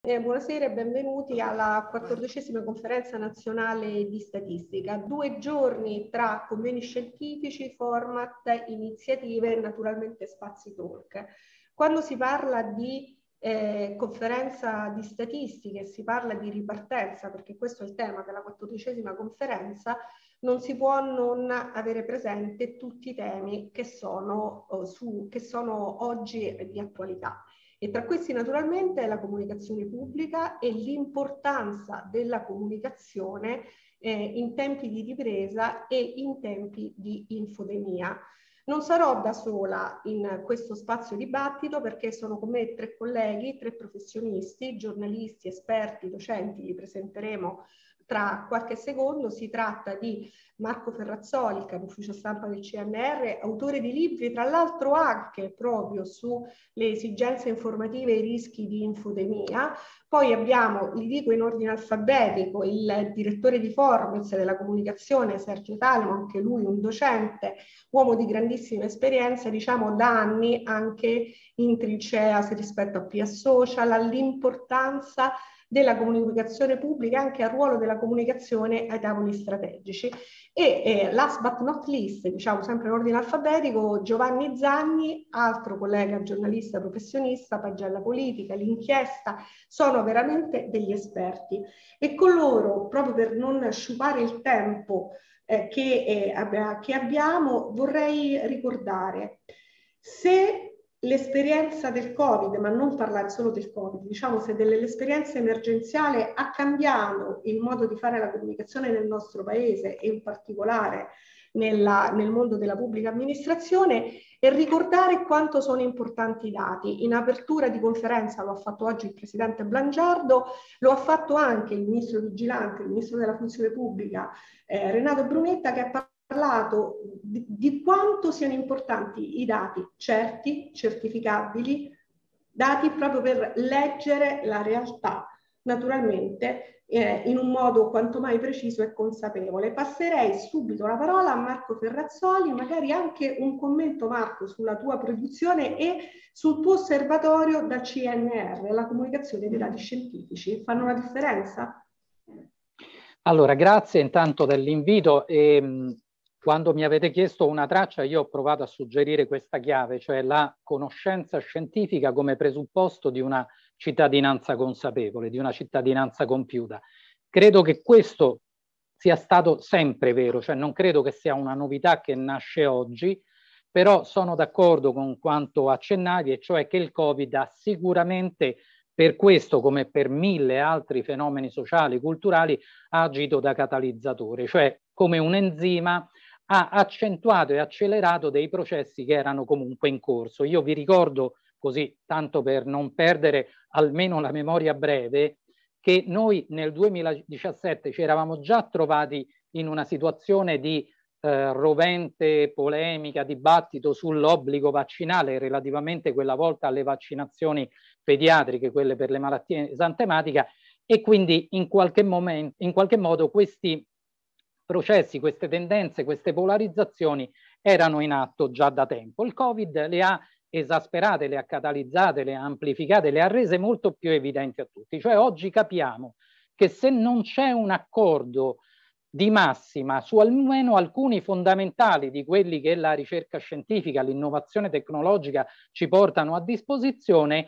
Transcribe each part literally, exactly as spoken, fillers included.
eh, buonasera e benvenuti alla quattordicesima conferenza nazionale di statistica. Due giorni tra convegni scientifici, format, iniziative e naturalmente spazi talk. Quando si parla di eh, conferenza di statistiche, si parla di ripartenza, perché questo è il tema della quattordicesima conferenza, non si può non avere presente tutti i temi che sono, oh, su, che sono oggi di attualità. E tra questi naturalmente la comunicazione pubblica e l'importanza della comunicazione eh, in tempi di ripresa e in tempi di infodemia. Non sarò da sola in questo spazio dibattito perché sono con me tre colleghi, tre professionisti, giornalisti, esperti, docenti, li presenteremo tra qualche secondo. Si tratta di Marco Ferrazzoli, capo ufficio stampa del C N R, autore di libri tra l'altro anche proprio sulle esigenze informative e i rischi di infodemia. Poi abbiamo, li dico in ordine alfabetico, il direttore di Forbes della comunicazione Sergio Talmo, anche lui un docente, uomo di grandissima esperienza, diciamo da anni anche in trincea rispetto a P S Social, all'importanza della comunicazione pubblica, anche al ruolo della comunicazione ai tavoli strategici. E eh, last but not least, diciamo sempre in ordine alfabetico, Giovanni Zanni, altro collega giornalista professionista, pagella politica, l'inchiesta, sono veramente degli esperti. E con loro, proprio per non sciupare il tempo eh, che, eh, che abbiamo, vorrei ricordare, se l'esperienza del Covid, ma non parlare solo del Covid, diciamo se dell'esperienza emergenziale ha cambiato il modo di fare la comunicazione nel nostro paese e in particolare nella, nel mondo della pubblica amministrazione, e ricordare quanto sono importanti i dati. In apertura di conferenza lo ha fatto oggi il Presidente Blangiardo, lo ha fatto anche il Ministro Vigilante, il Ministro della Funzione Pubblica, eh, Renato Brunetta, che ha parlato parlato di, di quanto siano importanti i dati certi, certificabili, dati proprio per leggere la realtà, naturalmente eh, in un modo quanto mai preciso e consapevole. Passerei subito la parola a Marco Ferrazzoli, magari anche un commento, Marco, sulla tua produzione e sul tuo osservatorio da C N R, la comunicazione dei dati scientifici. Fanno la differenza? Allora, grazie intanto dell'invito. E, quando mi avete chiesto una traccia, io ho provato a suggerire questa chiave, cioè la conoscenza scientifica come presupposto di una cittadinanza consapevole, di una cittadinanza compiuta. Credo che questo sia stato sempre vero, cioè non credo che sia una novità che nasce oggi, però sono d'accordo con quanto accennavi, e cioè che il Covid ha sicuramente, per questo come per mille altri fenomeni sociali, culturali, ha agito da catalizzatore, cioè come un enzima ha accentuato e accelerato dei processi che erano comunque in corso. Io vi ricordo, così tanto per non perdere almeno la memoria breve, che noi nel duemiladiciassette ci eravamo già trovati in una situazione di eh, rovente polemica, dibattito sull'obbligo vaccinale relativamente quella volta alle vaccinazioni pediatriche, quelle per le malattie esantematiche, e quindi in qualche momento, in qualche modo questi processi, queste tendenze, queste polarizzazioni erano in atto già da tempo. Il Covid le ha esasperate, le ha catalizzate, le ha amplificate, le ha rese molto più evidenti a tutti. Cioè oggi capiamo che se non c'è un accordo di massima su almeno alcuni fondamentali di quelli che la ricerca scientifica, l'innovazione tecnologica ci portano a disposizione,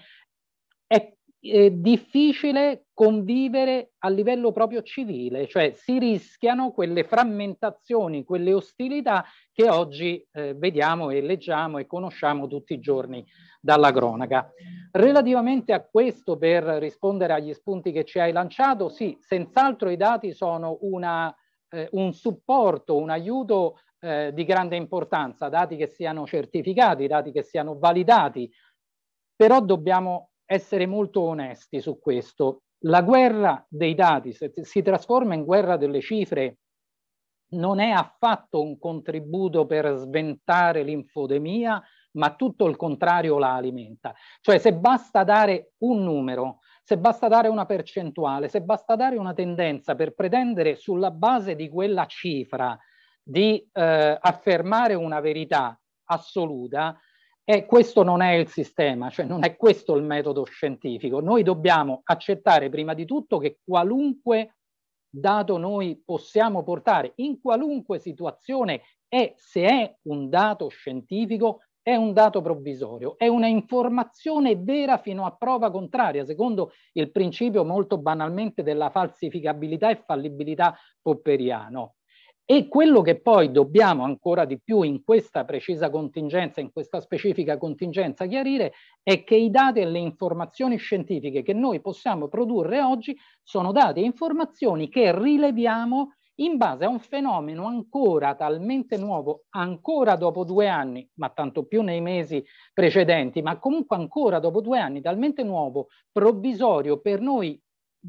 è È difficile convivere a livello proprio civile, cioè si rischiano quelle frammentazioni, quelle ostilità che oggi eh, vediamo e leggiamo e conosciamo tutti i giorni dalla cronaca. Relativamente a questo, per rispondere agli spunti che ci hai lanciato, sì, senz'altro i dati sono una, eh, un supporto, un aiuto eh, di grande importanza, dati che siano certificati, dati che siano validati, però dobbiamo essere molto onesti su questo. La guerra dei dati, se si trasforma in guerra delle cifre, non è affatto un contributo per sventare l'infodemia, ma tutto il contrario la alimenta. Cioè se basta dare un numero, se basta dare una percentuale, se basta dare una tendenza per pretendere sulla base di quella cifra di eh, affermare una verità assoluta, E questo non è il sistema, cioè non è questo il metodo scientifico. Noi dobbiamo accettare prima di tutto che qualunque dato noi possiamo portare in qualunque situazione e se è un dato scientifico è un dato provvisorio, è una informazione vera fino a prova contraria, secondo il principio molto banalmente della falsificabilità e fallibilità popperiano. E quello che poi dobbiamo ancora di più in questa precisa contingenza, in questa specifica contingenza chiarire, è che i dati e le informazioni scientifiche che noi possiamo produrre oggi sono dati e informazioni che rileviamo in base a un fenomeno ancora talmente nuovo, ancora dopo due anni, ma tanto più nei mesi precedenti, ma comunque ancora dopo due anni, talmente nuovo, provvisorio per noi,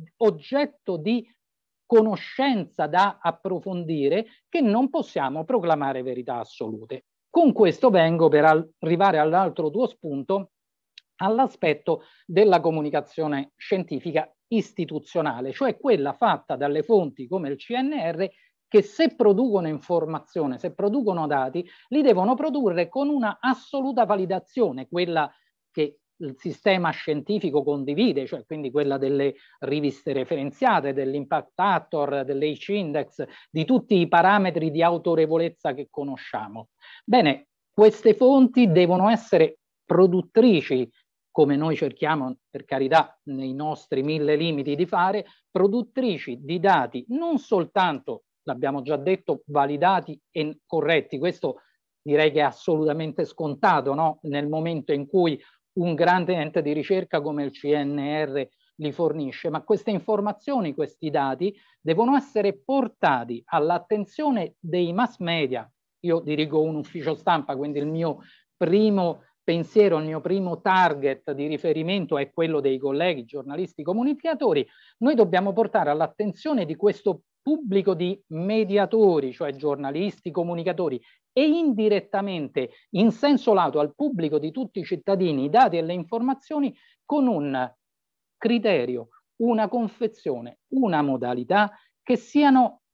oggetto di conoscenza da approfondire, che non possiamo proclamare verità assolute. Con questo vengo per arrivare all'altro tuo spunto, all'aspetto della comunicazione scientifica istituzionale, cioè quella fatta dalle fonti come il C N R che se producono informazione, se producono dati, li devono produrre con una assoluta validazione, quella che il sistema scientifico condivide, cioè quindi quella delle riviste referenziate, dell'impact factor, dell'H index, di tutti i parametri di autorevolezza che conosciamo. Bene, queste fonti devono essere produttrici, come noi cerchiamo, per carità, nei nostri mille limiti di fare, produttrici di dati non soltanto, l'abbiamo già detto, validati e corretti. Questo direi che è assolutamente scontato, no? Nel momento in cui un grande ente di ricerca come il C N R li fornisce, ma queste informazioni, questi dati devono essere portati all'attenzione dei mass media. Io dirigo un ufficio stampa, quindi il mio primo pensiero, il mio primo target di riferimento è quello dei colleghi giornalisti comunicatori. Noi dobbiamo portare all'attenzione di questo pubblico di mediatori, cioè giornalisti, comunicatori, e indirettamente in senso lato al pubblico di tutti i cittadini i dati e le informazioni con un criterio, una confezione, una modalità che siano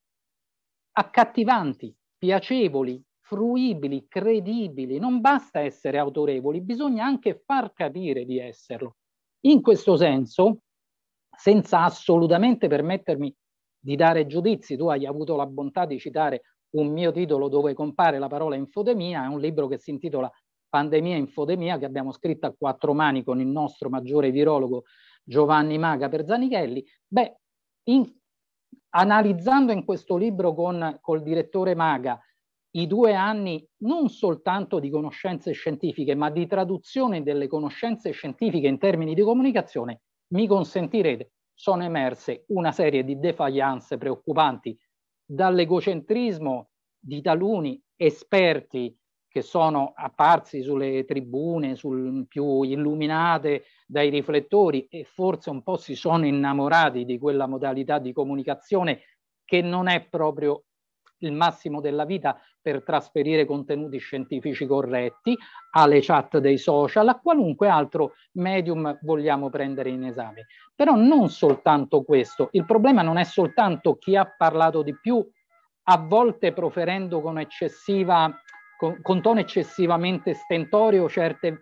accattivanti, piacevoli, fruibili, credibili. Non basta essere autorevoli, bisogna anche far capire di esserlo. In questo senso, senza assolutamente permettermi di dare giudizi, tu hai avuto la bontà di citare un mio titolo dove compare la parola infodemia, è un libro che si intitola Pandemia e infodemia, che abbiamo scritto a quattro mani con il nostro maggiore virologo Giovanni Maga per Zanichelli. Beh, in, analizzando in questo libro con col direttore Maga i due anni non soltanto di conoscenze scientifiche, ma di traduzione delle conoscenze scientifiche in termini di comunicazione, mi consentirete, sono emerse una serie di defaillance preoccupanti, dall'egocentrismo di taluni esperti che sono apparsi sulle tribune, sul più illuminate dai riflettori e forse un po' si sono innamorati di quella modalità di comunicazione che non è proprio il massimo della vita per trasferire contenuti scientifici corretti, alle chat dei social, a qualunque altro medium vogliamo prendere in esame. Però non soltanto questo, il problema non è soltanto chi ha parlato di più, a volte proferendo con eccessiva, con, con tono eccessivamente stentoreo certe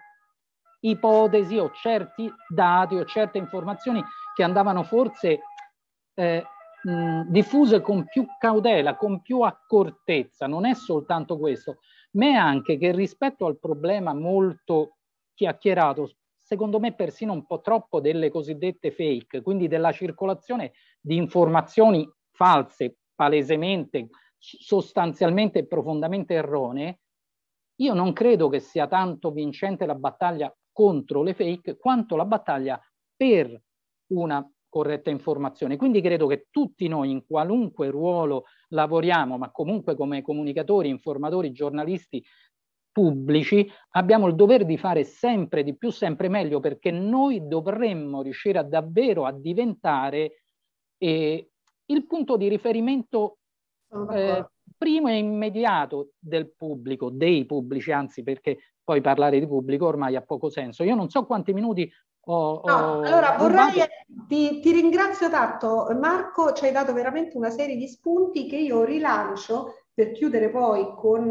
ipotesi o certi dati o certe informazioni che andavano forse eh, mh, diffuse con più cautela, con più accortezza. Non è soltanto questo, ma è anche che rispetto al problema molto chiacchierato, secondo me persino un po' troppo, delle cosiddette fake, quindi della circolazione di informazioni false, palesemente, sostanzialmente e profondamente erronee, io non credo che sia tanto vincente la battaglia contro le fake quanto la battaglia per una corretta informazione. Quindi credo che tutti noi in qualunque ruolo lavoriamo, ma comunque come comunicatori, informatori, giornalisti pubblici, abbiamo il dovere di fare sempre di più, sempre meglio, perché noi dovremmo riuscire a davvero a diventare eh, il punto di riferimento eh, primo e immediato del pubblico, dei pubblici, anzi, perché poi parlare di pubblico ormai ha poco senso. Io non so quanti minuti ho, no, ho allora rubato. vorrei, ti, ti ringrazio tanto Marco, ci hai dato veramente una serie di spunti che io rilancio per chiudere poi con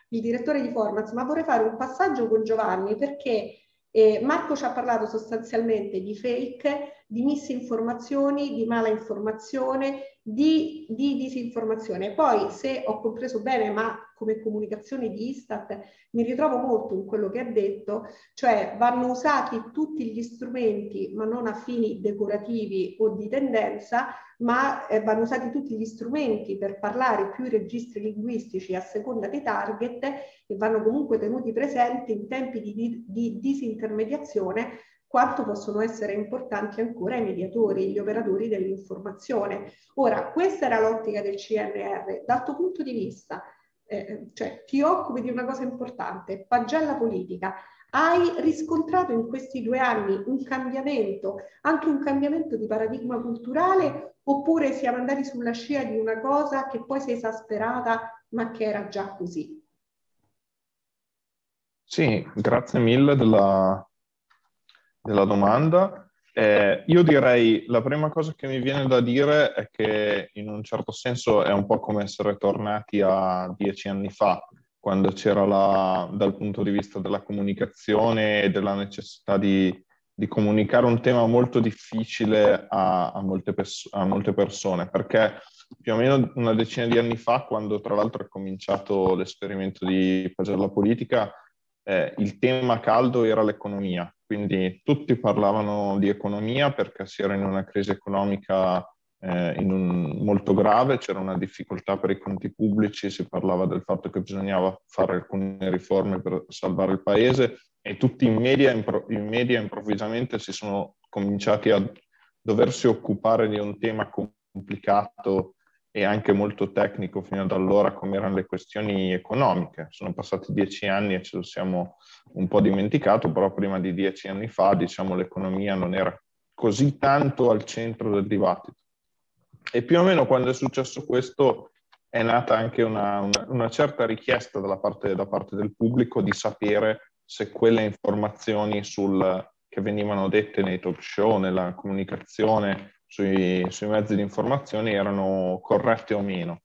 il direttore di Formaz, ma vorrei fare un passaggio con Giovanni perché eh, Marco ci ha parlato sostanzialmente di fake, di misinformazioni, di mala informazione, di, di disinformazione. Poi, se ho compreso bene, ma come comunicazione di Istat mi ritrovo molto in quello che ha detto, cioè vanno usati tutti gli strumenti, ma non a fini decorativi o di tendenza, ma eh, vanno usati tutti gli strumenti per parlare più i registri linguistici a seconda dei target e vanno comunque tenuti presenti in tempi di, di, di disintermediazione quanto possono essere importanti ancora i mediatori, gli operatori dell'informazione. Ora, questa era l'ottica del C N R. Dal tuo punto di vista, eh, cioè ti occupi di una cosa importante, pagella politica. Hai riscontrato in questi due anni un cambiamento, anche un cambiamento di paradigma culturale, oppure siamo andati sulla scia di una cosa che poi si è esasperata, ma che era già così? Sì, grazie mille della, della domanda. Eh, io direi, la prima cosa che mi viene da dire è che in un certo senso è un po' come essere tornati a dieci anni fa, quando c'era la, dal punto di vista della comunicazione e della necessità di, di comunicare un tema molto difficile a, a, molte pers- a molte persone, perché più o meno una decina di anni fa, quando tra l'altro è cominciato l'esperimento di Pagella Politica, eh, il tema caldo era l'economia, quindi tutti parlavano di economia perché si era in una crisi economica eh, in un, molto grave, c'era una difficoltà per i conti pubblici, si parlava del fatto che bisognava fare alcune riforme per salvare il paese e tutti in media, impro- in media improvvisamente si sono cominciati a doversi occupare di un tema complicato e anche molto tecnico fino ad allora, come erano le questioni economiche. Sono passati dieci anni e ce lo siamo un po' dimenticato, però prima di dieci anni fa, diciamo, l'economia non era così tanto al centro del dibattito. E più o meno quando è successo questo è nata anche una, una, una certa richiesta dalla parte, da parte del pubblico di sapere se quelle informazioni sul, che venivano dette nei talk show, nella comunicazione, sui, sui mezzi di informazione erano corrette o meno.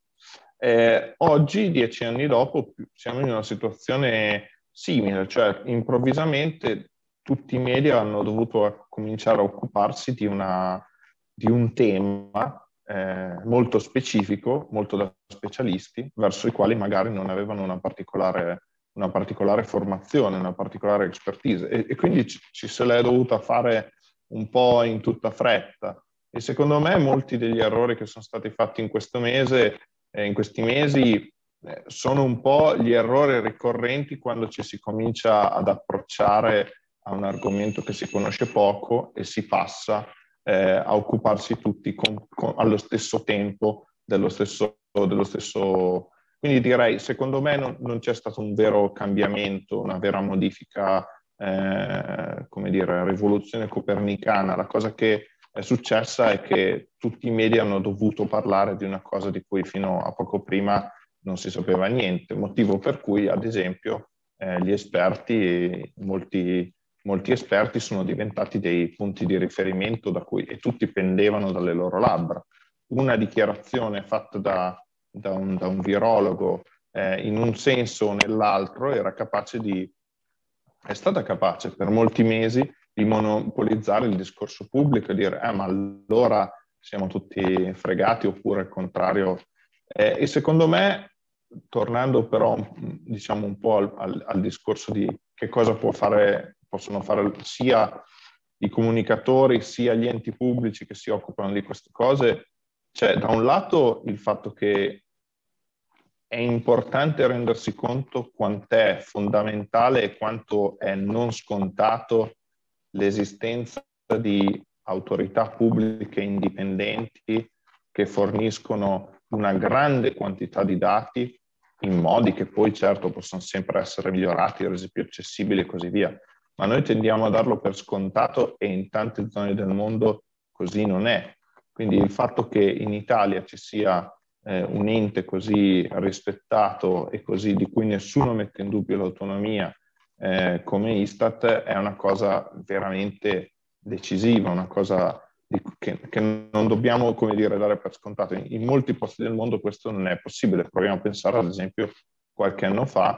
Eh, oggi, dieci anni dopo, siamo in una situazione simile, cioè improvvisamente tutti i media hanno dovuto cominciare a occuparsi di, una, di un tema eh, molto specifico, molto da specialisti, verso i quali magari non avevano una particolare, una particolare formazione, una particolare expertise e, e quindi ci, ci se l'è dovuta fare un po' in tutta fretta. E secondo me molti degli errori che sono stati fatti in questo mese, eh, in questi mesi, eh, sono un po' gli errori ricorrenti quando ci si comincia ad approcciare a un argomento che si conosce poco e si passa eh, a occuparsi tutti con, con, allo stesso tempo dello stesso, dello stesso. Quindi direi, secondo me non, non c'è stato un vero cambiamento, una vera modifica, eh, come dire, rivoluzione copernicana. La cosa che è successa è che tutti i media hanno dovuto parlare di una cosa di cui fino a poco prima non si sapeva niente, motivo per cui, ad esempio, eh, gli esperti, molti, molti esperti sono diventati dei punti di riferimento da cui e tutti pendevano dalle loro labbra. Una dichiarazione fatta da, da, un, da un virologo eh, in un senso o nell'altro era capace di, è stata capace per molti mesi di monopolizzare il discorso pubblico e dire eh, ma allora siamo tutti fregati oppure al contrario. Eh, e secondo me, tornando però diciamo un po' al, al, al discorso di che cosa può fare, possono fare sia i comunicatori sia gli enti pubblici che si occupano di queste cose, c'è da un lato il fatto che è importante rendersi conto quant'è fondamentale e quanto è non scontato l'esistenza di autorità pubbliche indipendenti che forniscono una grande quantità di dati in modi che poi certo possono sempre essere migliorati, resi più accessibili e così via. Ma noi tendiamo a darlo per scontato e in tante zone del mondo così non è. Quindi il fatto che in Italia ci sia eh, un ente così rispettato e così di cui nessuno mette in dubbio l'autonomia eh, come Istat è una cosa veramente decisiva, una cosa di, che, che non dobbiamo, come dire, dare per scontato. In, in molti posti del mondo questo non è possibile. Proviamo a pensare, ad esempio, qualche anno fa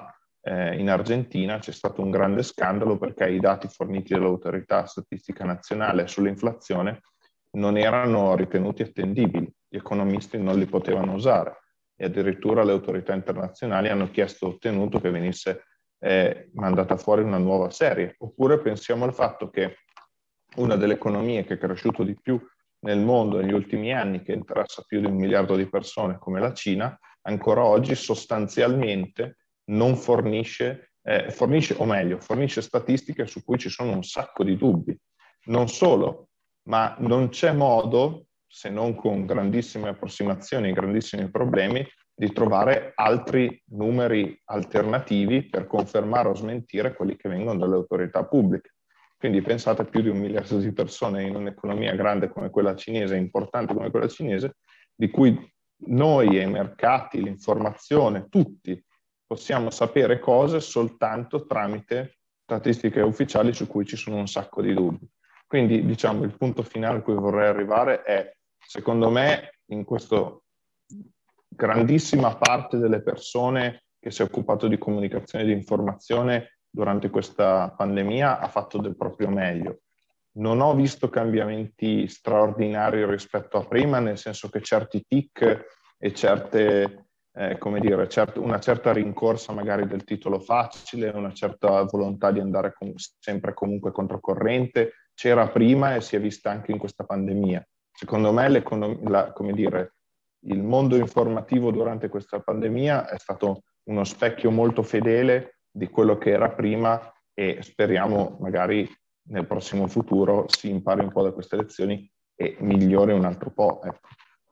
eh, in Argentina c'è stato un grande scandalo perché i dati forniti dall'autorità statistica nazionale sull'inflazione non erano ritenuti attendibili, gli economisti non li potevano usare e addirittura le autorità internazionali hanno chiesto e ottenuto che venisse eh, mandata fuori una nuova serie. Oppure pensiamo al fatto che una delle economie che è cresciuto di più nel mondo negli ultimi anni, che interessa più di un miliardo di persone come la Cina, ancora oggi sostanzialmente non fornisce, eh, fornisce, o meglio, fornisce statistiche su cui ci sono un sacco di dubbi. Non solo, ma non c'è modo, se non con grandissime approssimazioni, grandissimi problemi, di trovare altri numeri alternativi per confermare o smentire quelli che vengono dalle autorità pubbliche. Quindi pensate a più di un miliardo di persone in un'economia grande come quella cinese, importante come quella cinese, di cui noi e i mercati, l'informazione, tutti possiamo sapere cose soltanto tramite statistiche ufficiali su cui ci sono un sacco di dubbi. Quindi, diciamo, il punto finale a cui vorrei arrivare è, secondo me, in questa grandissima parte delle persone che si è occupato di comunicazione e di informazione durante questa pandemia ha fatto del proprio meglio. Non ho visto cambiamenti straordinari rispetto a prima, nel senso che certi tic e certe, eh, come dire, cert- una certa rincorsa magari del titolo facile, una certa volontà di andare com- sempre comunque controcorrente, c'era prima e si è vista anche in questa pandemia. Secondo me la, come dire, il mondo informativo durante questa pandemia è stato uno specchio molto fedele di quello che era prima e speriamo magari nel prossimo futuro si impari un po' da queste lezioni e migliori un altro po'. Ecco.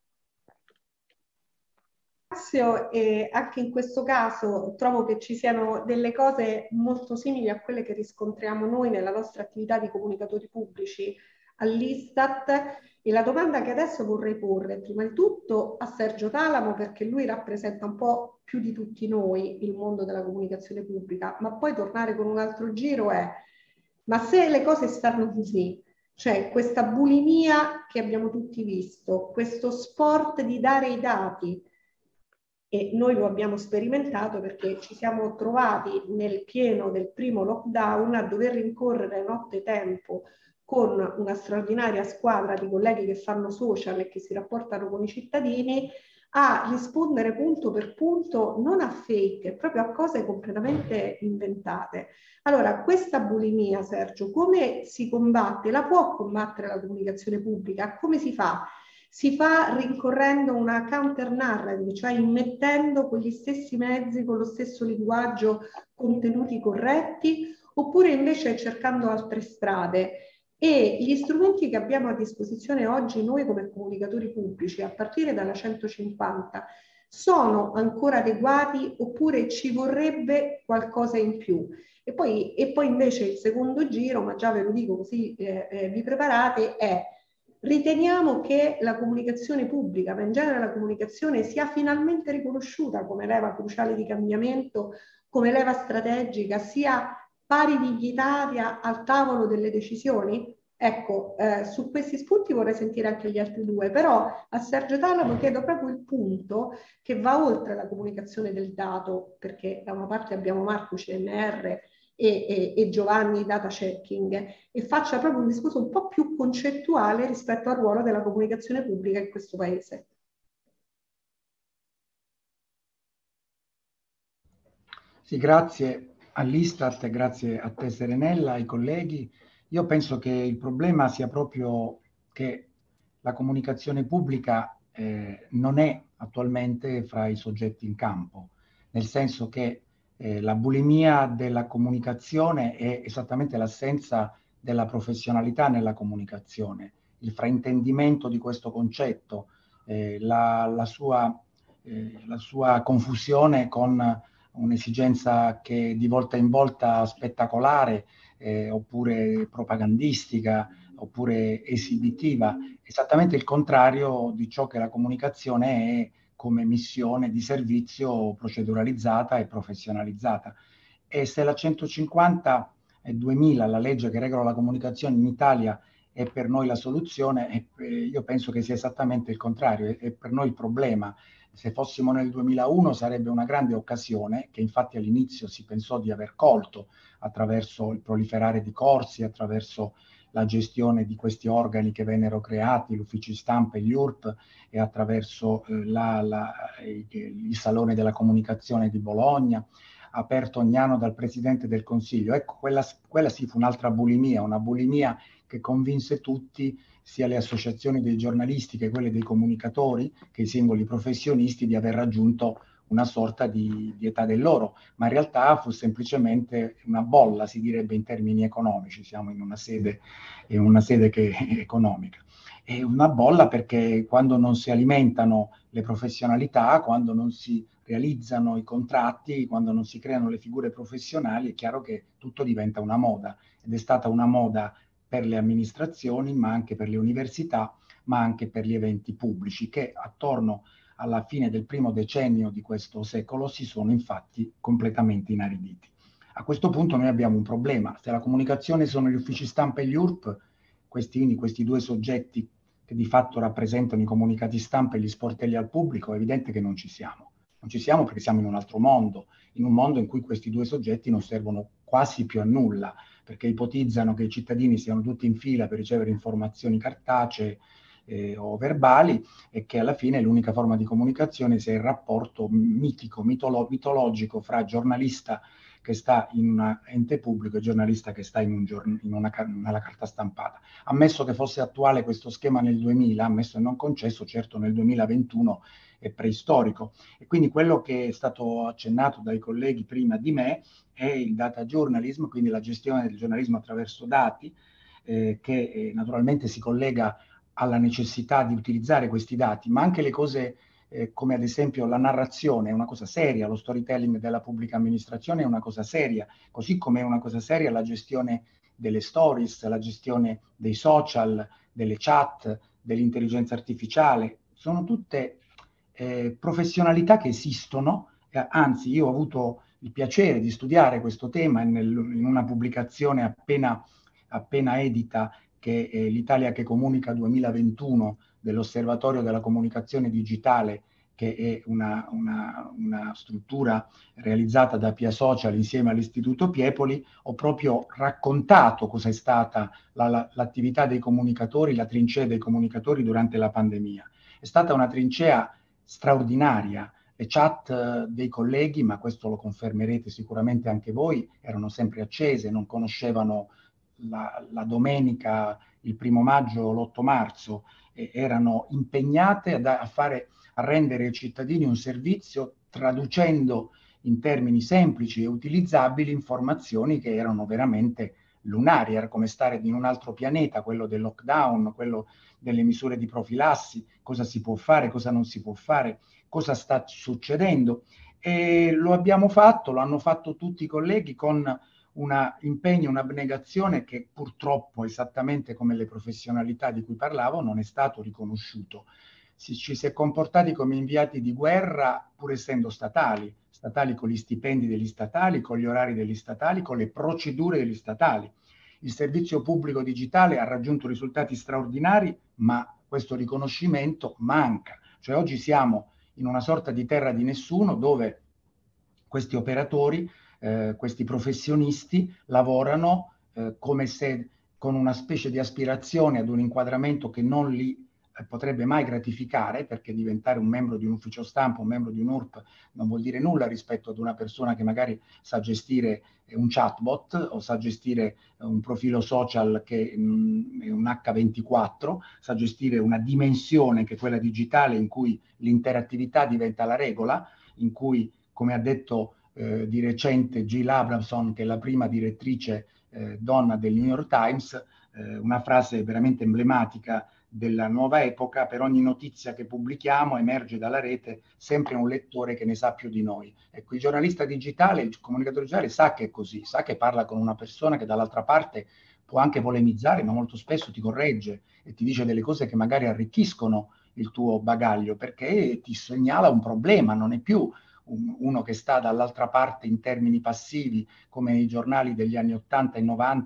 E anche in questo caso trovo che ci siano delle cose molto simili a quelle che riscontriamo noi nella nostra attività di comunicatori pubblici all'Istat, e la domanda che adesso vorrei porre prima di tutto a Sergio Talamo, perché lui rappresenta un po' più di tutti noi il mondo della comunicazione pubblica, ma poi tornare con un altro giro è: ma se le cose stanno così, cioè questa bulimia che abbiamo tutti visto, questo sport di dare i dati, e noi lo abbiamo sperimentato perché ci siamo trovati nel pieno del primo lockdown a dover rincorrere nottetempo con una straordinaria squadra di colleghi che fanno social e che si rapportano con i cittadini, a rispondere punto per punto non a fake, proprio a cose completamente inventate. Allora, questa bulimia, Sergio, come si combatte? La può combattere la comunicazione pubblica? Come si fa? Si fa rincorrendo una counter narrative, cioè immettendo quegli stessi mezzi, con lo stesso linguaggio, contenuti corretti, oppure invece cercando altre strade. E gli strumenti che abbiamo a disposizione oggi noi come comunicatori pubblici, a partire dalla centocinquanta, sono ancora adeguati oppure ci vorrebbe qualcosa in più? E poi, e poi invece il secondo giro, ma già ve lo dico così eh, eh, vi preparate, è: riteniamo che la comunicazione pubblica, ma in genere la comunicazione, sia finalmente riconosciuta come leva cruciale di cambiamento, come leva strategica, sia pari dignitaria al tavolo delle decisioni? Ecco, eh, su questi spunti vorrei sentire anche gli altri due, però a Sergio Talamo chiedo proprio il punto che va oltre la comunicazione del dato, perché da una parte abbiamo Marco C N R e, e, e Giovanni data checking, e faccia proprio un discorso un po' più concettuale rispetto al ruolo della comunicazione pubblica in questo paese. Sì, grazie all'Istat, grazie a te Serenella, ai colleghi. Io penso che il problema sia proprio che la comunicazione pubblica eh, non è attualmente fra i soggetti in campo, nel senso che eh, la bulimia della comunicazione è esattamente l'assenza della professionalità nella comunicazione, il fraintendimento di questo concetto, eh, la, la, sua, eh, la sua confusione con un'esigenza che di volta in volta spettacolare, eh, oppure propagandistica, oppure esibitiva, esattamente il contrario di ciò che la comunicazione è come missione di servizio proceduralizzata e professionalizzata. E se la centocinquanta duemila, la legge che regola la comunicazione in Italia, è per noi la soluzione, e io penso che sia esattamente il contrario, è, è per noi il problema. Se fossimo nel duemilauno sarebbe una grande occasione, che infatti all'inizio si pensò di aver colto attraverso il proliferare di corsi, attraverso la gestione di questi organi che vennero creati, l'ufficio stampa e gli U R P, e attraverso eh, la, la, il, il Salone della Comunicazione di Bologna, aperto ogni anno dal Presidente del Consiglio. Ecco, quella, quella sì fu un'altra bulimia, una bulimia che convinse tutti, sia le associazioni dei giornalisti che quelle dei comunicatori, che i singoli professionisti, di aver raggiunto una sorta di, di età dell'oro, ma in realtà fu semplicemente una bolla, si direbbe in termini economici, siamo in una sede, in una sede che è economica. È una bolla perché quando non si alimentano le professionalità, quando non si realizzano i contratti, quando non si creano le figure professionali, è chiaro che tutto diventa una moda, ed è stata una moda per le amministrazioni, ma anche per le università, ma anche per gli eventi pubblici, che attorno alla fine del primo decennio di questo secolo si sono infatti completamente inariditi. A questo punto noi abbiamo un problema. Se la comunicazione sono gli uffici stampa e gli U R P, questi, questi due soggetti che di fatto rappresentano i comunicati stampa e gli sportelli al pubblico, è evidente che non ci siamo. Non ci siamo perché siamo in un altro mondo, in un mondo in cui questi due soggetti non servono quasi più a nulla, perché ipotizzano che i cittadini siano tutti in fila per ricevere informazioni cartacee eh, o verbali, e che alla fine l'unica forma di comunicazione sia il rapporto mitico, mitolo- mitologico fra giornalista che sta in un ente pubblico e giornalista che sta in, un giorn- in una, nella carta stampata. Ammesso che fosse attuale questo schema nel duemila, ammesso e non concesso, certo nel duemilaventuno è preistorico. E quindi quello che è stato accennato dai colleghi prima di me è il data journalism, quindi la gestione del giornalismo attraverso dati, eh, che eh, naturalmente si collega alla necessità di utilizzare questi dati, ma anche le cose eh, come ad esempio la narrazione è una cosa seria, lo storytelling della pubblica amministrazione è una cosa seria, così come è una cosa seria la gestione delle stories, la gestione dei social, delle chat, dell'intelligenza artificiale. Sono tutte eh, professionalità che esistono, eh, anzi io ho avuto il piacere di studiare questo tema nel, in una pubblicazione appena, appena edita, che è l'Italia che comunica duemilaventuno dell'Osservatorio della Comunicazione Digitale, che è una, una, una struttura realizzata da Pia Social insieme all'Istituto Piepoli. Ho proprio raccontato cosa è stata la, la, l'attività dei comunicatori, la trincea dei comunicatori durante la pandemia. È stata una trincea straordinaria. Le chat eh, dei colleghi, ma questo lo confermerete sicuramente anche voi, erano sempre accese, non conoscevano la, la domenica, il primo maggio, l'otto marzo, eh, erano impegnate a, a, fare, a rendere ai cittadini un servizio traducendo in termini semplici e utilizzabili informazioni che erano veramente lunari, era come stare in un altro pianeta, quello del lockdown, quello delle misure di profilassi, cosa si può fare, cosa non si può fare, cosa sta succedendo. E lo abbiamo fatto, lo hanno fatto tutti i colleghi con un impegno, un'abnegazione che purtroppo, esattamente come le professionalità di cui parlavo, non è stato riconosciuto. Si, ci si è comportati come inviati di guerra, pur essendo statali, statali con gli stipendi degli statali, con gli orari degli statali, con le procedure degli statali. Il servizio pubblico digitale ha raggiunto risultati straordinari, ma questo riconoscimento manca. Cioè oggi siamo in una sorta di terra di nessuno, dove questi operatori, eh, questi professionisti lavorano eh, come se con una specie di aspirazione ad un inquadramento che non li eh, potrebbe mai gratificare, perché diventare un membro di un ufficio stampa, un membro di un U R P non vuol dire nulla rispetto ad una persona che magari sa gestire un chatbot o sa gestire un profilo social che mh, è un acca ventiquattro, sa gestire una dimensione che è quella digitale in cui l'interattività diventa la regola, in cui, come ha detto eh, di recente Jill Abramson, che è la prima direttrice eh, donna del New York Times, eh, una frase veramente emblematica della nuova epoca: per ogni notizia che pubblichiamo emerge dalla rete sempre un lettore che ne sa più di noi. Ecco, il giornalista digitale, il comunicatore digitale sa che è così, sa che parla con una persona che dall'altra parte può anche polemizzare, ma molto spesso ti corregge e ti dice delle cose che magari arricchiscono il tuo bagaglio, perché ti segnala un problema, non è più un, uno che sta dall'altra parte in termini passivi, come nei giornali degli anni ottanta e novanta,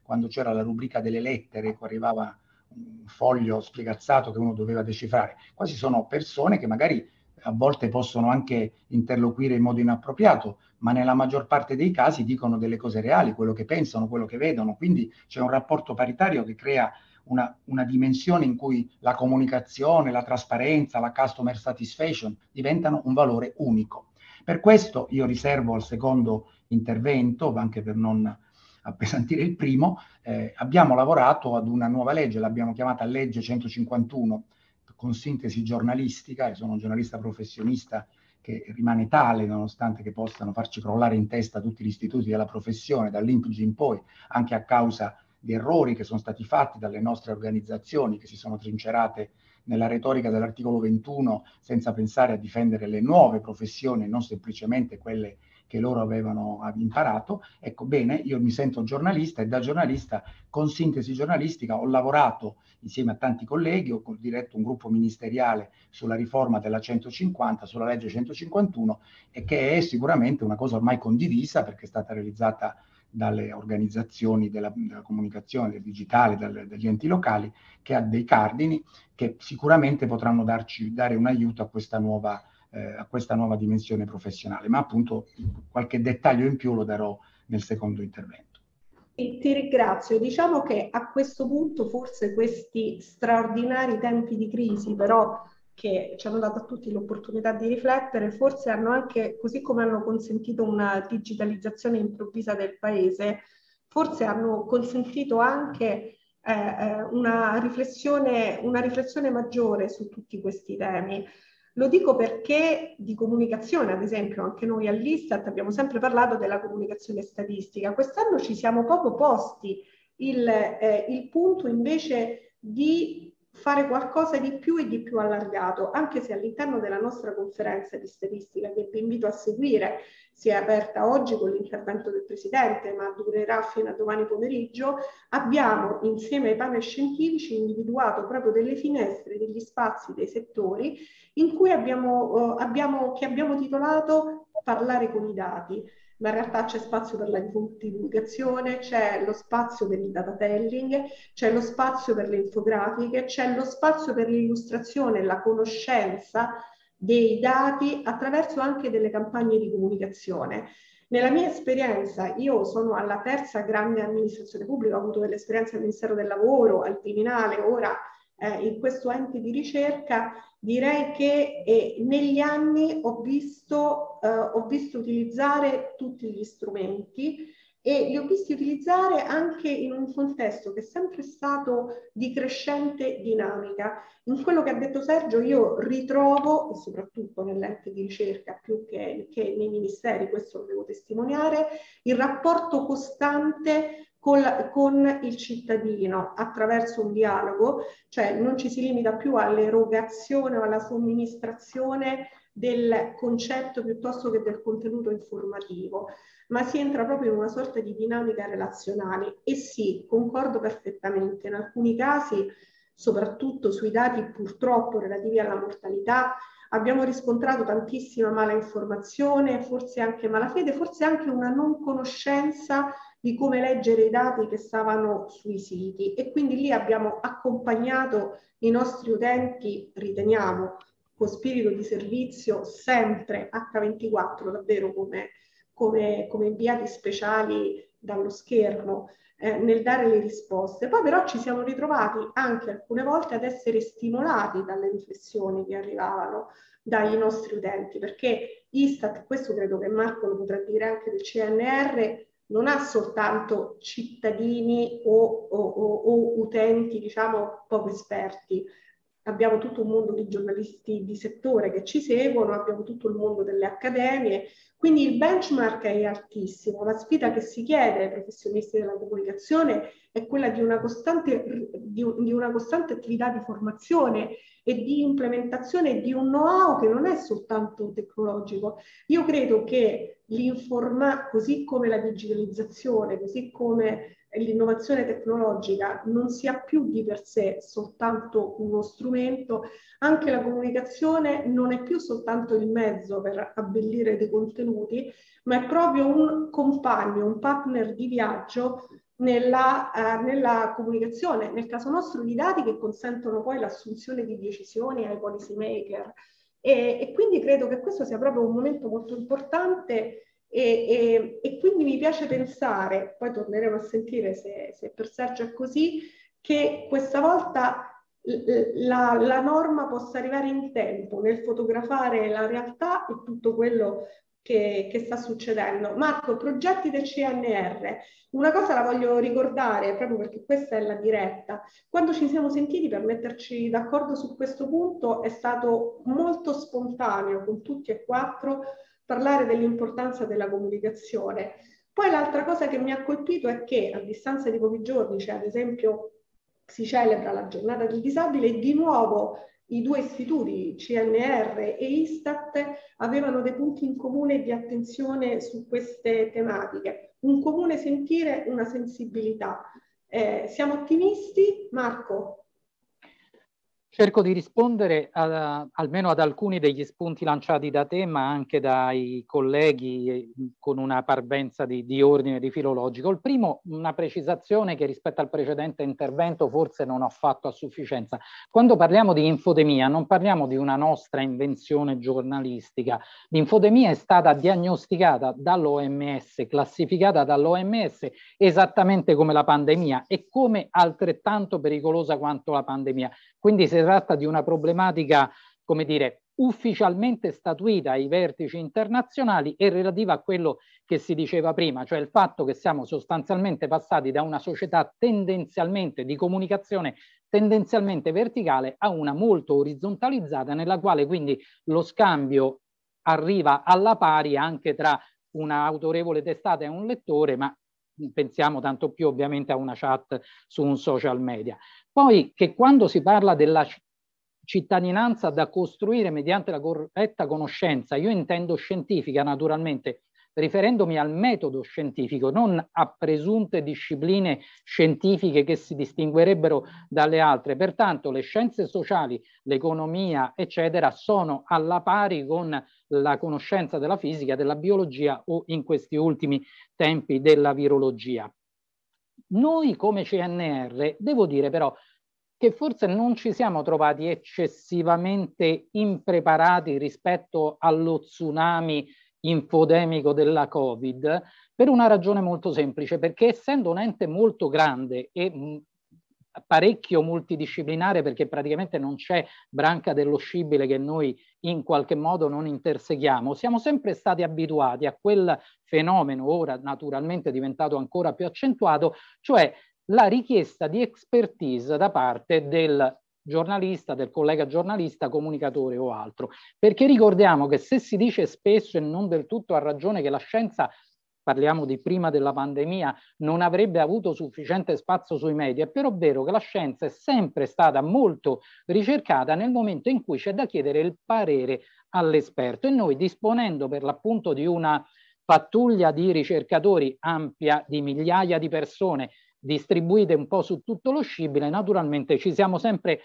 quando c'era la rubrica delle lettere, arrivava un foglio spiegazzato che uno doveva decifrare. Quasi sono persone che magari a volte possono anche interloquire in modo inappropriato, ma nella maggior parte dei casi dicono delle cose reali, quello che pensano, quello che vedono. Quindi c'è un rapporto paritario che crea una, una dimensione in cui la comunicazione, la trasparenza, la customer satisfaction diventano un valore unico. Per questo io riservo al secondo intervento, anche per non appesantire il primo, eh, abbiamo lavorato ad una nuova legge, l'abbiamo chiamata legge centocinquantuno, con sintesi giornalistica, e sono un giornalista professionista che rimane tale nonostante che possano farci crollare in testa tutti gli istituti della professione, dall'I N P G in poi, anche a causa di errori che sono stati fatti dalle nostre organizzazioni che si sono trincerate nella retorica dell'articolo ventuno senza pensare a difendere le nuove professioni e non semplicemente quelle che loro avevano imparato. Ecco, bene, io mi sento giornalista e da giornalista, con sintesi giornalistica, ho lavorato insieme a tanti colleghi, ho diretto un gruppo ministeriale sulla riforma della centocinquanta, sulla legge centocinquantuno, e che è sicuramente una cosa ormai condivisa perché è stata realizzata dalle organizzazioni della, della comunicazione, del digitale, dalle, dagli enti locali, che ha dei cardini che sicuramente potranno darci, dare un aiuto a questa nuova Eh, a questa nuova dimensione professionale, ma appunto qualche dettaglio in più lo darò nel secondo intervento. E ti ringrazio. Diciamo che a questo punto forse questi straordinari tempi di crisi, però che ci hanno dato a tutti l'opportunità di riflettere, forse hanno anche, così come hanno consentito una digitalizzazione improvvisa del paese, forse hanno consentito anche eh, una riflessione, una riflessione maggiore su tutti questi temi. Lo dico perché di comunicazione, ad esempio, anche noi all'Istat abbiamo sempre parlato della comunicazione statistica. Quest'anno ci siamo proprio posti il, eh, il punto invece di fare qualcosa di più e di più allargato, anche se all'interno della nostra conferenza di statistica, che vi invito a seguire, si è aperta oggi con l'intervento del Presidente, ma durerà fino a domani pomeriggio, abbiamo insieme ai panel scientifici individuato proprio delle finestre, degli spazi, dei settori in cui abbiamo, eh, abbiamo, che abbiamo titolato Parlare con i dati. Ma in realtà c'è spazio per la divulgazione, c'è lo spazio per il datatelling, c'è lo spazio per le infografiche, c'è lo spazio per l'illustrazione e la conoscenza dei dati attraverso anche delle campagne di comunicazione. Nella mia esperienza, io sono alla terza grande amministrazione pubblica, ho avuto delle esperienze al Ministero del Lavoro, al Viminale, ora eh, in questo ente di ricerca. Direi che eh, negli anni ho visto, eh, ho visto utilizzare tutti gli strumenti e li ho visti utilizzare anche in un contesto che è sempre stato di crescente dinamica. In quello che ha detto Sergio io ritrovo, e soprattutto nell'ente di ricerca più che, che nei ministeri, questo lo devo testimoniare, il rapporto costante Con, con il cittadino attraverso un dialogo, cioè non ci si limita più all'erogazione o alla somministrazione del concetto piuttosto che del contenuto informativo, ma si entra proprio in una sorta di dinamica relazionale. E sì, concordo perfettamente, in alcuni casi, soprattutto sui dati purtroppo relativi alla mortalità, abbiamo riscontrato tantissima mala informazione, forse anche malafede, forse anche una non conoscenza di come leggere i dati che stavano sui siti, e quindi lì abbiamo accompagnato i nostri utenti, riteniamo, con spirito di servizio, sempre acca ventiquattro, davvero come, come, come inviati speciali dallo schermo, eh, nel dare le risposte. Poi però ci siamo ritrovati anche alcune volte ad essere stimolati dalle riflessioni che arrivavano dai nostri utenti, perché Istat, questo credo che Marco lo potrà dire anche del C N R, non ha soltanto cittadini o, o, o, o utenti, diciamo, poco esperti. Abbiamo tutto un mondo di giornalisti di settore che ci seguono, abbiamo tutto il mondo delle accademie, quindi il benchmark è altissimo. La sfida che si chiede ai professionisti della comunicazione è quella di una costante, di, di una costante attività di formazione e di implementazione di un know-how che non è soltanto tecnologico. Io credo che l'informa, così come la digitalizzazione, così come l'innovazione tecnologica non sia più di per sé soltanto uno strumento, anche la comunicazione non è più soltanto il mezzo per abbellire dei contenuti, ma è proprio un compagno, un partner di viaggio nella, eh, nella comunicazione, nel caso nostro di dati che consentono poi l'assunzione di decisioni ai policy maker. E, e quindi credo che questo sia proprio un momento molto importante e, e, e quindi mi piace pensare, poi torneremo a sentire se, se per Sergio è così, che questa volta la, la norma possa arrivare in tempo nel fotografare la realtà e tutto quello che, che sta succedendo. Marco, progetti del C N R, una cosa la voglio ricordare proprio perché questa è la diretta. Quando ci siamo sentiti per metterci d'accordo su questo punto è stato molto spontaneo con tutti e quattro parlare dell'importanza della comunicazione. Poi l'altra cosa che mi ha colpito è che a distanza di pochi giorni, cioè ad esempio si celebra la giornata del disabile e di nuovo i due istituti, C N R e Istat, avevano dei punti in comune di attenzione su queste tematiche, un comune sentire, una sensibilità. Eh, siamo ottimisti, Marco? Cerco di rispondere a, almeno ad alcuni degli spunti lanciati da te, ma anche dai colleghi con una parvenza di, di ordine di filologico. Il primo, una precisazione che rispetto al precedente intervento forse non ho fatto a sufficienza. Quando parliamo di infodemia non parliamo di una nostra invenzione giornalistica. L'infodemia è stata diagnosticata dall'O M S, classificata dall'O M S esattamente come la pandemia e come altrettanto pericolosa quanto la pandemia. Quindi si tratta di una problematica, come dire, ufficialmente statuita ai vertici internazionali e relativa a quello che si diceva prima, cioè il fatto che siamo sostanzialmente passati da una società tendenzialmente di comunicazione tendenzialmente verticale a una molto orizzontalizzata, nella quale quindi lo scambio arriva alla pari anche tra una autorevole testata e un lettore, ma pensiamo tanto più ovviamente a una chat su un social media. Poi che quando si parla della cittadinanza da costruire mediante la corretta conoscenza, io intendo scientifica naturalmente, riferendomi al metodo scientifico, non a presunte discipline scientifiche che si distinguerebbero dalle altre. Pertanto le scienze sociali, l'economia, eccetera, sono alla pari con la conoscenza della fisica, della biologia o in questi ultimi tempi della virologia. Noi come C N R, devo dire però che forse non ci siamo trovati eccessivamente impreparati rispetto allo tsunami infodemico della Covid, per una ragione molto semplice, perché essendo un ente molto grande e mh, parecchio multidisciplinare, perché praticamente non c'è branca dello scibile che noi in qualche modo non interseghiamo, siamo sempre stati abituati a quel fenomeno, ora naturalmente diventato ancora più accentuato, cioè la richiesta di expertise da parte del giornalista, del collega giornalista, comunicatore o altro. Perché ricordiamo che se si dice spesso e non del tutto a ragione che la scienza, parliamo di prima della pandemia, non avrebbe avuto sufficiente spazio sui media, è però vero che la scienza è sempre stata molto ricercata nel momento in cui c'è da chiedere il parere all'esperto e noi, disponendo per l'appunto di una pattuglia di ricercatori ampia di migliaia di persone distribuite un po' su tutto lo scibile, naturalmente ci siamo sempre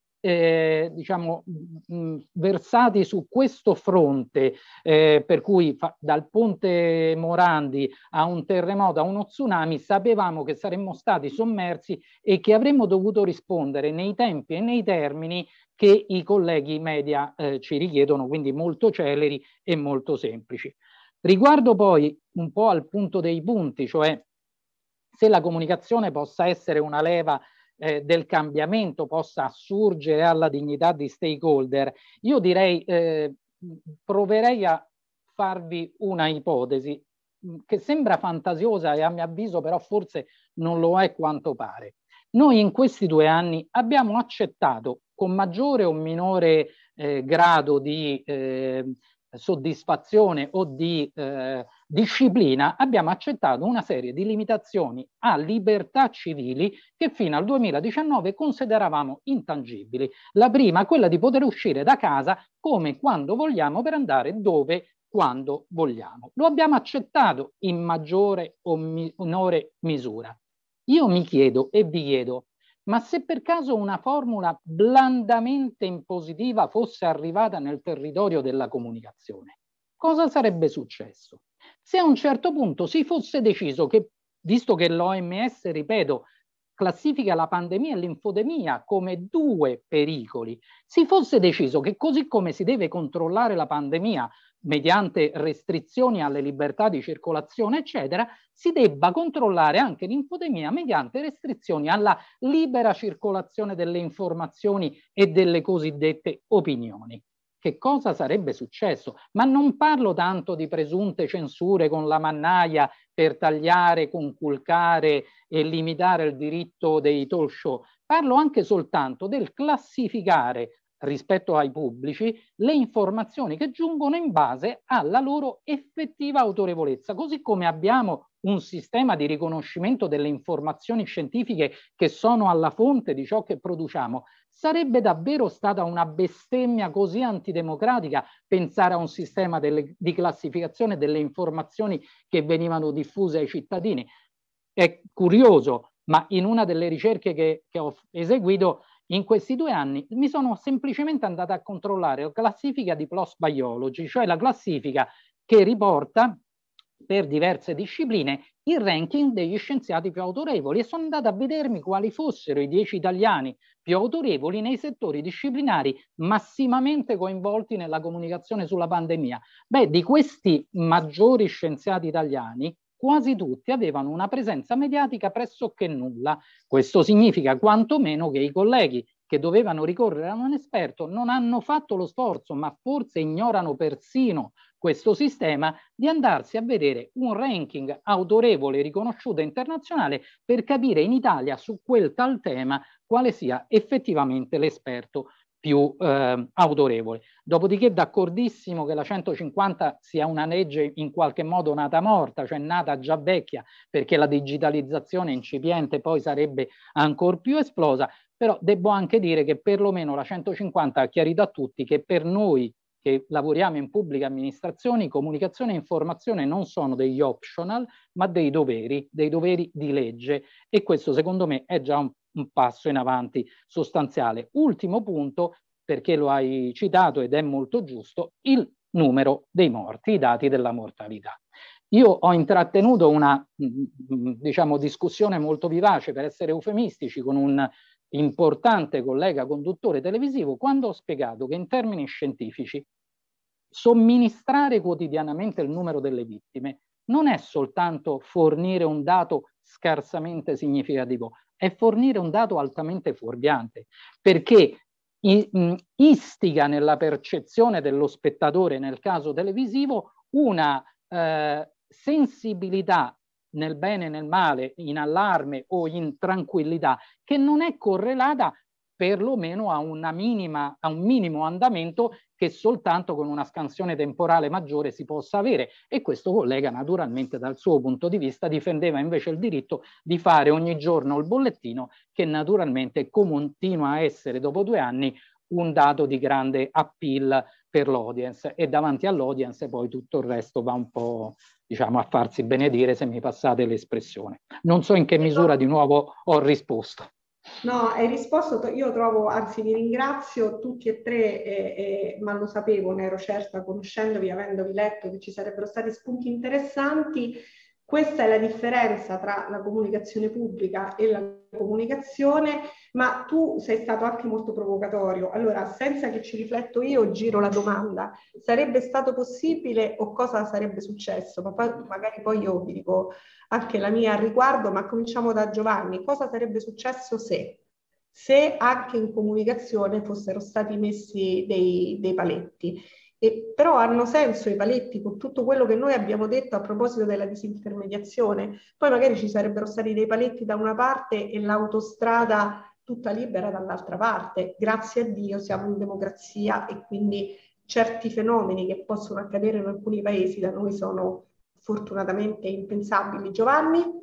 eh, diciamo mh, versati su questo fronte, eh, per cui fa, dal ponte Morandi a un terremoto, a uno tsunami, sapevamo che saremmo stati sommersi e che avremmo dovuto rispondere nei tempi e nei termini che i colleghi media eh, ci richiedono, quindi molto celeri e molto semplici. Riguardo poi un po' al punto dei punti, cioè se la comunicazione possa essere una leva eh, del cambiamento, possa assurgere alla dignità di stakeholder, io direi, eh, proverei a farvi una ipotesi che sembra fantasiosa e a mio avviso però forse non lo è quanto pare. Noi in questi due anni abbiamo accettato con maggiore o minore eh, grado di eh, soddisfazione o di eh, disciplina, abbiamo accettato una serie di limitazioni a libertà civili che fino al duemiladiciannove consideravamo intangibili. La prima, quella di poter uscire da casa come quando vogliamo per andare dove quando vogliamo. Lo abbiamo accettato in maggiore o minore misura. Io mi chiedo e vi chiedo, ma se per caso una formula blandamente impositiva fosse arrivata nel territorio della comunicazione, cosa sarebbe successo? Se a un certo punto si fosse deciso che visto che l'O M S, ripeto, classifica la pandemia e l'infodemia come due pericoli, si fosse deciso che così come si deve controllare la pandemia mediante restrizioni alle libertà di circolazione, eccetera, si debba controllare anche l'infodemia mediante restrizioni alla libera circolazione delle informazioni e delle cosiddette opinioni. Che cosa sarebbe successo? Ma non parlo tanto di presunte censure con la mannaia per tagliare, conculcare e limitare il diritto dei talk show. Parlo anche soltanto del classificare rispetto ai pubblici le informazioni che giungono in base alla loro effettiva autorevolezza, così come abbiamo un sistema di riconoscimento delle informazioni scientifiche che sono alla fonte di ciò che produciamo. Sarebbe davvero stata una bestemmia così antidemocratica pensare a un sistema delle, di classificazione delle informazioni che venivano diffuse ai cittadini. È curioso, ma in una delle ricerche che, che ho eseguito in questi due anni mi sono semplicemente andata a controllare la classifica di PLOS Biology, cioè la classifica che riporta per diverse discipline il ranking degli scienziati più autorevoli, e sono andata a vedermi quali fossero i dieci italiani più autorevoli nei settori disciplinari massimamente coinvolti nella comunicazione sulla pandemia. Beh, di questi maggiori scienziati italiani, quasi tutti avevano una presenza mediatica pressoché nulla. Questo significa quantomeno che i colleghi che dovevano ricorrere a un esperto non hanno fatto lo sforzo, ma forse ignorano persino questo sistema, di andarsi a vedere un ranking autorevole riconosciuto internazionale per capire in Italia su quel tal tema quale sia effettivamente l'esperto più eh, autorevole. Dopodiché d'accordissimo che la centocinquanta sia una legge in qualche modo nata morta, cioè nata già vecchia, perché la digitalizzazione incipiente poi sarebbe ancor più esplosa, però devo anche dire che perlomeno la centocinquanta ha chiarito a tutti che per noi che lavoriamo in pubbliche amministrazioni, comunicazione e informazione non sono degli optional, ma dei doveri, dei doveri di legge, e questo secondo me è già un, un passo in avanti sostanziale. Ultimo punto, perché lo hai citato ed è molto giusto, il numero dei morti, i dati della mortalità. Io ho intrattenuto una, diciamo, discussione molto vivace, per essere eufemistici, con un importante collega conduttore televisivo, quando ho spiegato che in termini scientifici somministrare quotidianamente il numero delle vittime non è soltanto fornire un dato scarsamente significativo, è fornire un dato altamente fuorviante, perché istiga nella percezione dello spettatore, nel caso televisivo, una eh, sensibilità nel bene e nel male, in allarme o in tranquillità, che non è correlata perlomeno a, una minima, a un minimo andamento che soltanto con una scansione temporale maggiore si possa avere. E questo collega naturalmente dal suo punto di vista difendeva invece il diritto di fare ogni giorno il bollettino, che naturalmente continua a essere dopo due anni un dato di grande appeal per l'audience, e davanti all'audience poi tutto il resto va un po', diciamo, a farsi benedire, se mi passate l'espressione. Non so in che misura di nuovo ho risposto. No, hai risposto, io trovo, anzi vi ringrazio tutti e tre, eh, eh, ma lo sapevo, ne ero certa, conoscendovi, avendovi letto, che ci sarebbero stati spunti interessanti. Questa è la differenza tra la comunicazione pubblica e la comunicazione, ma tu sei stato anche molto provocatorio. Allora, senza che ci rifletto io, giro la domanda. Sarebbe stato possibile o cosa sarebbe successo? Ma poi, magari poi io vi dico anche la mia al riguardo, ma cominciamo da Giovanni. Cosa sarebbe successo se, se anche in comunicazione fossero stati messi dei, dei paletti? E però hanno senso i paletti con tutto quello che noi abbiamo detto a proposito della disintermediazione. Poi magari ci sarebbero stati dei paletti da una parte e l'autostrada tutta libera dall'altra parte. Grazie a Dio siamo in democrazia e quindi certi fenomeni che possono accadere in alcuni paesi da noi sono fortunatamente impensabili. Giovanni?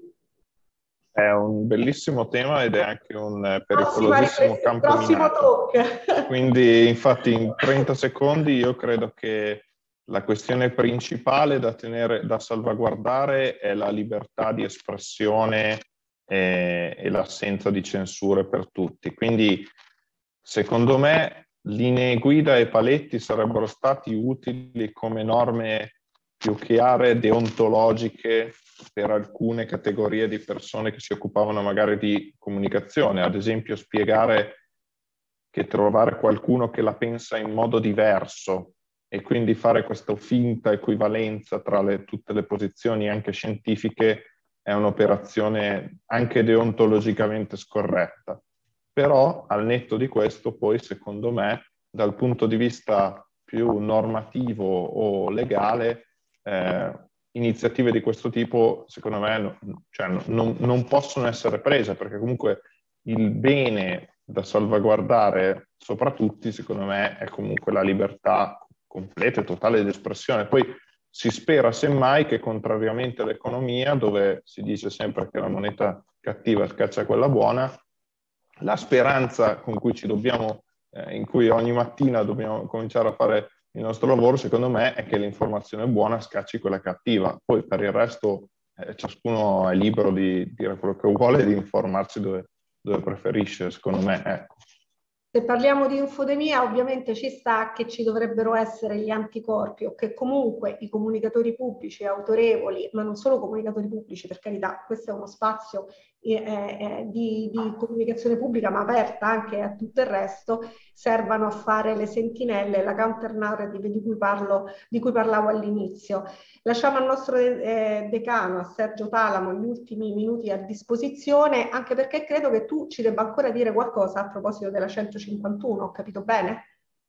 È un bellissimo tema ed è anche un pericolosissimo campo prossimo minato. talk. Quindi, infatti, in trenta secondi io credo che la questione principale da tenere, da salvaguardare è la libertà di espressione e, e l'assenza di censure per tutti. Quindi, secondo me, linee guida e paletti sarebbero stati utili come norme più chiare, deontologiche per alcune categorie di persone che si occupavano magari di comunicazione, ad esempio spiegare che trovare qualcuno che la pensa in modo diverso e quindi fare questa finta equivalenza tra le, tutte le posizioni anche scientifiche è un'operazione anche deontologicamente scorretta. Però al netto di questo poi secondo me dal punto di vista più normativo o legale eh, iniziative di questo tipo secondo me no, cioè, non, non possono essere prese perché comunque il bene da salvaguardare sopra tutti secondo me è comunque la libertà completa e totale di espressione. Poi si spera semmai che contrariamente all'economia dove si dice sempre che la moneta cattiva scaccia quella buona, la speranza con cui ci dobbiamo, eh, in cui ogni mattina dobbiamo cominciare a fare il nostro lavoro, secondo me, è che l'informazione buona scacci quella cattiva. Poi per il resto eh, ciascuno è libero di dire quello che vuole e di informarsi dove, dove preferisce, secondo me. Ecco. Se parliamo di infodemia, ovviamente ci sta che ci dovrebbero essere gli anticorpi o che comunque i comunicatori pubblici autorevoli, ma non solo comunicatori pubblici, per carità, questo è uno spazio eh, eh, di, di comunicazione pubblica, ma aperta anche a tutto il resto, servano a fare le sentinelle, la counter narrative di cui, parlo, di cui parlavo all'inizio. Lasciamo al nostro eh, decano, a Sergio Talamo, gli ultimi minuti a disposizione, anche perché credo che tu ci debba ancora dire qualcosa a proposito della centocinquantuno, ho capito bene?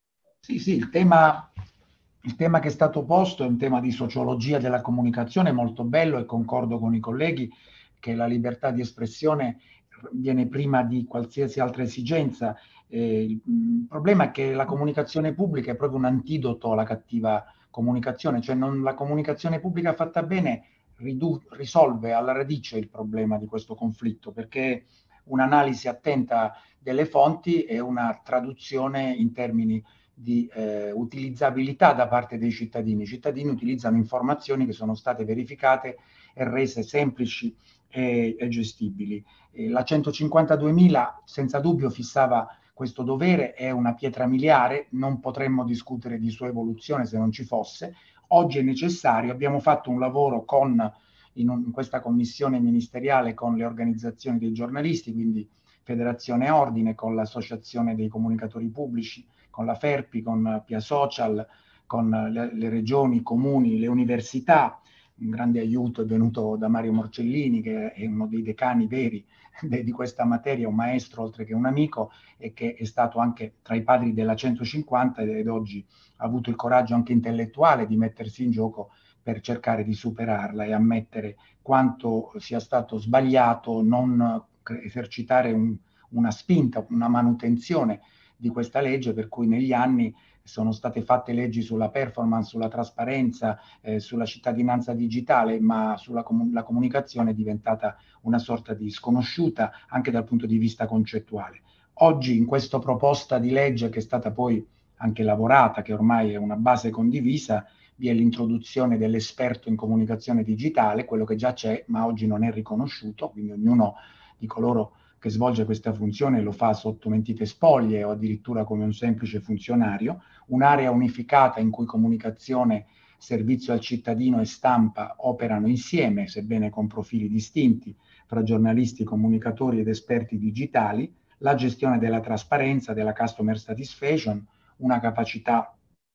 Sì, sì, il tema, il tema che è stato posto è un tema di sociologia della comunicazione molto bello e concordo con i colleghi che la libertà di espressione viene prima di qualsiasi altra esigenza. Eh, il, il problema è che la comunicazione pubblica è proprio un antidoto alla cattiva comunicazione, cioè non, la comunicazione pubblica fatta bene ridu- risolve alla radice il problema di questo conflitto, perché un'analisi attenta delle fonti e una traduzione in termini di eh, utilizzabilità da parte dei cittadini. I cittadini utilizzano informazioni che sono state verificate e rese semplici e, e gestibili. E la centocinquantaduemila senza dubbio fissava questo dovere, è una pietra miliare, non potremmo discutere di sua evoluzione se non ci fosse. Oggi è necessario, abbiamo fatto un lavoro con, in, un, in questa commissione ministeriale con le organizzazioni dei giornalisti, quindi Federazione Ordine, con l'Associazione dei Comunicatori Pubblici, con la Ferpi, con Pia Social, con le, le regioni, i comuni, le università. Un grande aiuto è venuto da Mario Morcellini, che è uno dei decani veri di questa materia, un maestro oltre che un amico, e che è stato anche tra i padri della centocinquanta ed oggi ha avuto il coraggio anche intellettuale di mettersi in gioco per cercare di superarla e ammettere quanto sia stato sbagliato non esercitare un, una spinta, una manutenzione di questa legge, per cui negli anni sono state fatte leggi sulla performance, sulla trasparenza, eh, sulla cittadinanza digitale, ma sulla comu- la comunicazione è diventata una sorta di sconosciuta anche dal punto di vista concettuale. Oggi in questa proposta di legge che è stata poi anche lavorata, che ormai è una base condivisa, vi è l'introduzione dell'esperto in comunicazione digitale, quello che già c'è ma oggi non è riconosciuto, quindi ognuno di coloro che svolge questa funzione lo fa sotto mentite spoglie o addirittura come un semplice funzionario, un'area unificata in cui comunicazione, servizio al cittadino e stampa operano insieme, sebbene con profili distinti, fra giornalisti, comunicatori ed esperti digitali, la gestione della trasparenza, della customer satisfaction, una capacità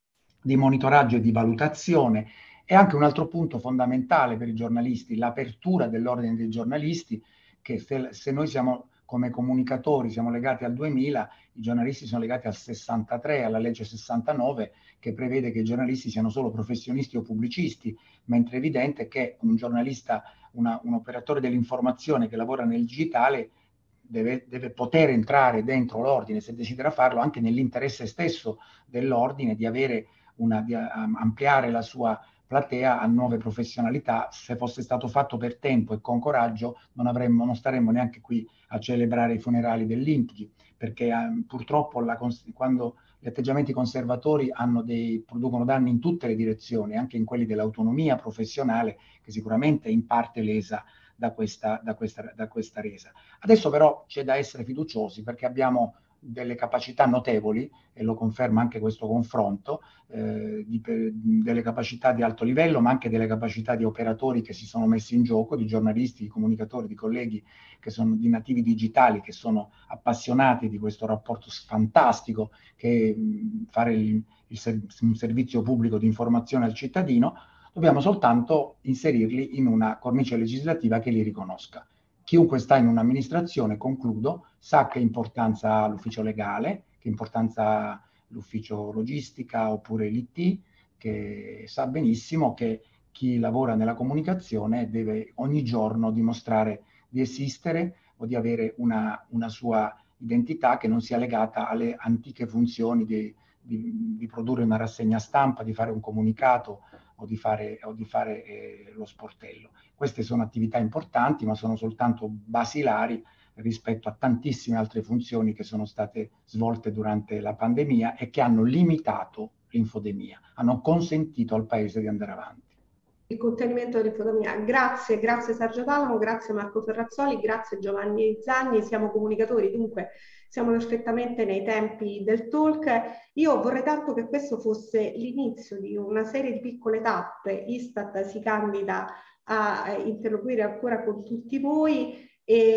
di monitoraggio e di valutazione, e anche un altro punto fondamentale per i giornalisti, l'apertura dell'ordine dei giornalisti, che se, se noi siamo come comunicatori siamo legati al duemila, i giornalisti sono legati al sessantatré, alla legge sessantanove, che prevede che i giornalisti siano solo professionisti o pubblicisti, mentre è evidente che un giornalista, una, un operatore dell'informazione che lavora nel digitale deve, deve poter entrare dentro l'ordine, se desidera farlo, anche nell'interesse stesso dell'ordine, di avere una, di ampliare la sua platea a nuove professionalità. Se fosse stato fatto per tempo e con coraggio non, avremmo, non staremmo neanche qui a celebrare i funerali dell'I N P G I, perché eh, purtroppo la, quando gli atteggiamenti conservatori hanno dei, producono danni in tutte le direzioni, anche in quelli dell'autonomia professionale, che sicuramente è in parte lesa da questa, da questa, da questa resa. Adesso però c'è da essere fiduciosi, perché abbiamo delle capacità notevoli, e lo conferma anche questo confronto, eh, di, delle capacità di alto livello, ma anche delle capacità di operatori che si sono messi in gioco, di giornalisti, di comunicatori, di colleghi che sono di nativi digitali, che sono appassionati di questo rapporto fantastico che è fare il, il serv- un servizio pubblico di informazione al cittadino. Dobbiamo soltanto inserirli in una cornice legislativa che li riconosca. Chiunque sta in un'amministrazione, concludo, sa che importanza ha l'ufficio legale, che importanza ha l'ufficio logistica oppure l'I T, che sa benissimo che chi lavora nella comunicazione deve ogni giorno dimostrare di esistere o di avere una, una sua identità che non sia legata alle antiche funzioni di, di, di produrre una rassegna stampa, di fare un comunicato o di fare, o di fare eh, lo sportello. Queste sono attività importanti, ma sono soltanto basilari rispetto a tantissime altre funzioni che sono state svolte durante la pandemia e che hanno limitato l'infodemia, hanno consentito al Paese di andare avanti. Il contenimento dell'infodemia. Grazie, grazie Sergio Talamo, grazie Marco Ferrazzoli, grazie Giovanni Zagni, siamo comunicatori, dunque siamo perfettamente nei tempi del talk. Io vorrei tanto che questo fosse l'inizio di una serie di piccole tappe. Istat si candida a interloquire ancora con tutti voi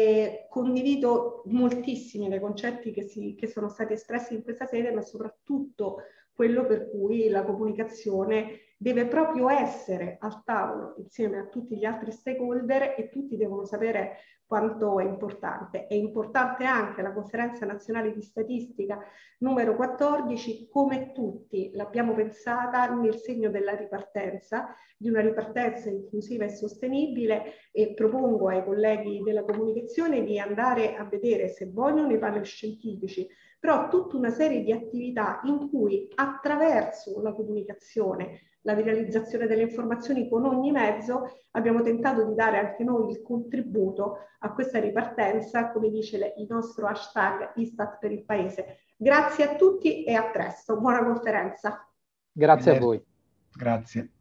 e condivido moltissimi dei concetti che, si, che sono stati espressi in questa sede, ma soprattutto quello per cui la comunicazione deve proprio essere al tavolo insieme a tutti gli altri stakeholder e tutti devono sapere quanto è importante. È importante anche la Conferenza Nazionale di Statistica numero quattordici, come tutti l'abbiamo pensata nel segno della ripartenza, di una ripartenza inclusiva e sostenibile, e propongo ai colleghi della comunicazione di andare a vedere, se vogliono, i panel scientifici, però tutta una serie di attività in cui attraverso la comunicazione, la viralizzazione delle informazioni con ogni mezzo, abbiamo tentato di dare anche noi il contributo a questa ripartenza, come dice il nostro hashtag Istat per il Paese. Grazie a tutti e a presto. Buona conferenza. Grazie a voi. Grazie.